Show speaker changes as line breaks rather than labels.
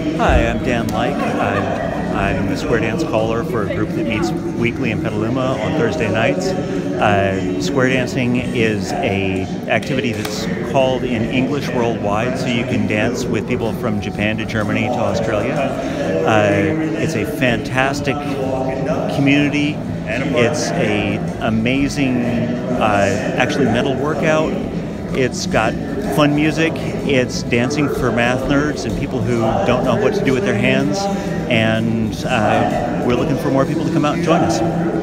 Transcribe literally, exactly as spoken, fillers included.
Hi, I'm Dan Like. I'm, I'm the square dance caller for a group that meets weekly in Petaluma on Thursday nights. Uh, square dancing is a activity that's called in English worldwide, so you can dance with people from Japan to Germany to Australia. Uh, it's a fantastic community. It's a amazing, uh, actually metal workout. It's got fun music. It's dancing for math nerds and people who don't know what to do with their hands. And uh, we're looking for more people to come out and join us.